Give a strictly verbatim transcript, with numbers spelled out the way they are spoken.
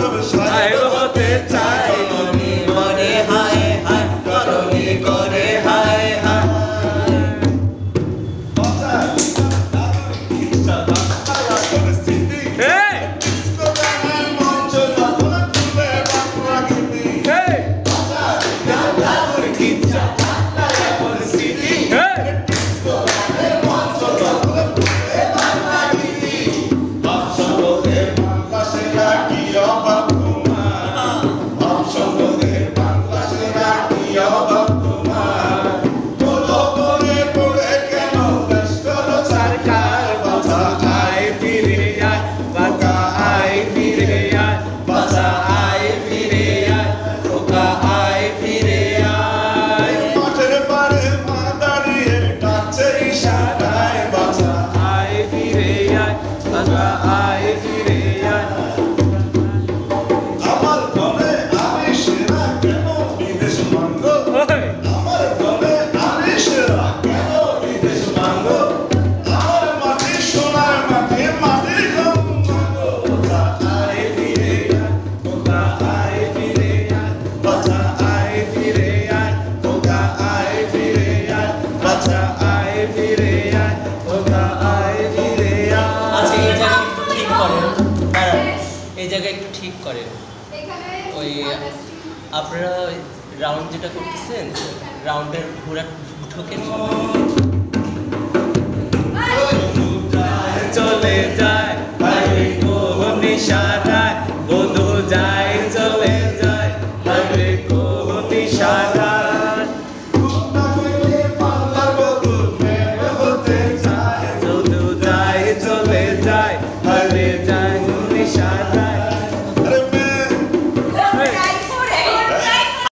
সব সাহেব হতে চাই মনে মনে হায় হায় করণী করে হায় হায় এই জায়গায় একটু ঠিক করেন ওই আপনারা রাউন্ড যেটা করতেছেন রাউন্ডের ঘোরা ঢোকেন চলে যায় নিশানা